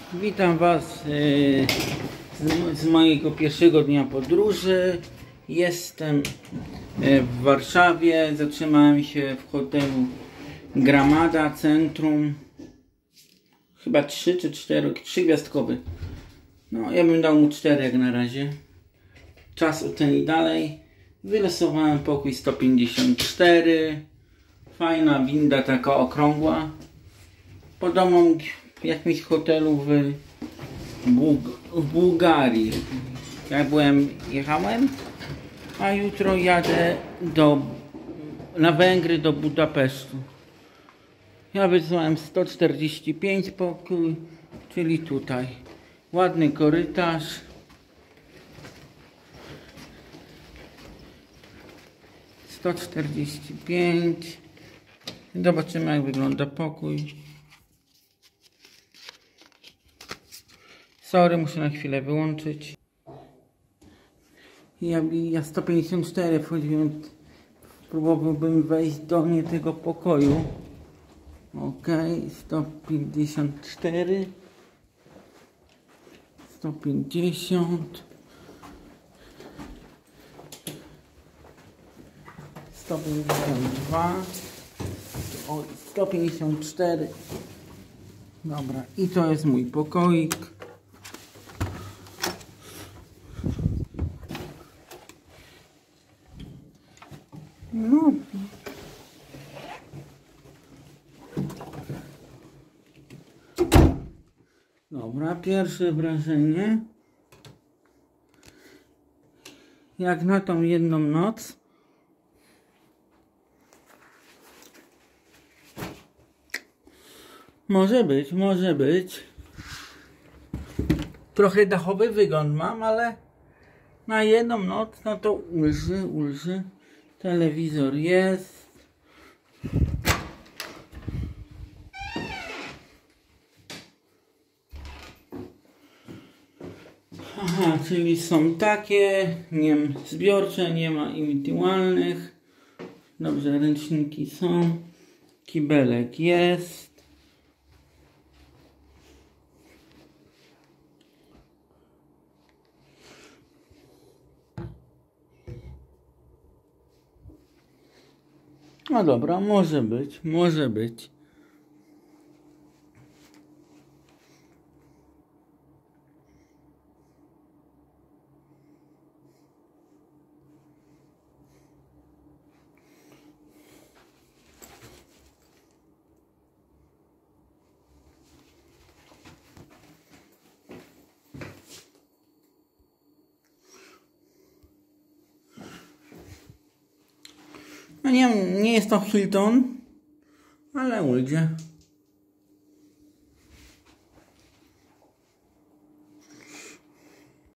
Witam Was z mojego pierwszego dnia podróży. Jestem w Warszawie. Zatrzymałem się w hotelu Gramada Centrum. Chyba 3 czy 4, 3-gwiazdkowy. No, ja bym dał mu 4 jak na razie. Czas oceni dalej. Wylosowałem pokój 154. Fajna winda, taka okrągła. Podobno w jakimś hotelu w Bułgarii. Ja jechałem, a jutro jadę na Węgry do Budapesztu. Ja wysłałem 145 pokój, czyli tutaj. Ładny korytarz. $145. Zobaczymy, jak wygląda pokój. Sorry, muszę na chwilę wyłączyć. Ja 154 wchodziłem, próbowałbym wejść do tego pokoju. Ok, 154, 150, 152, 154. Dobra, i to jest mój pokoik. No. Dobra, pierwsze wrażenie. Jak na tą jedną noc. Może być, może być. Trochę dachowy wygląd mam, ale na jedną noc no to ulży. Telewizor jest. Aha, czyli są takie, nie wiem, zbiorcze, nie ma indywidualnych. Dobrze, ręczniki są. Kibelek jest. No dobra, może być, może być. No nie jest to Hilton, ale ujdzie.